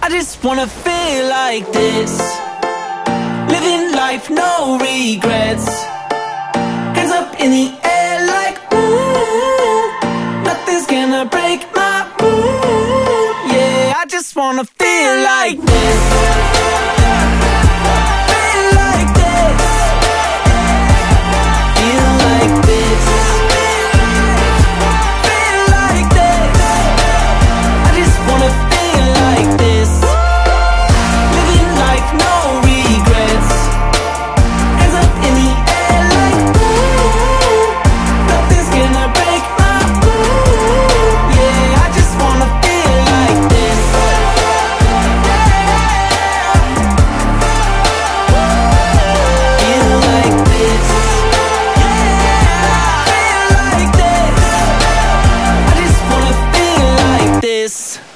just wanna feel like this. Living life, no regrets. Hands up in the air like ooh, nothing's gonna break my mood. Yeah, I just wanna feel like this. Feel like this. Feel like this. Feel like this. I just wanna feel like this. Living life, no regrets. Hands up in the air like ooh, nothing's gonna break my mood. Yeah, I just wanna feel like this. Feel like this. Feel like this. I just wanna feel like this.